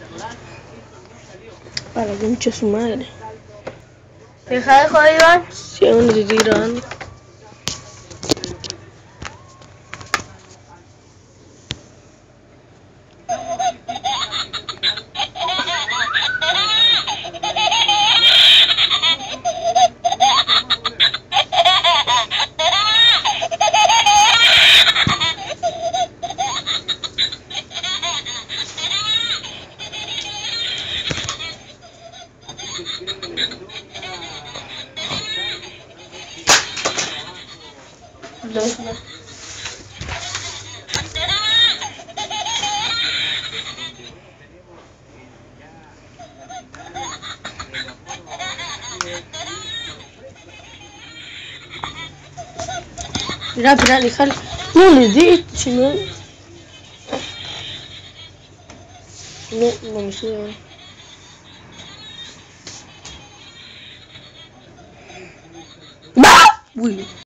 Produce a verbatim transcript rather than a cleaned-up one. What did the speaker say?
Para que mucha su madre. Deja de joder, Iván. Si aún no te estoy grabando. Mira, mira, déjalo. No le des, si no. No, no me sube. ¡Bah! Uy.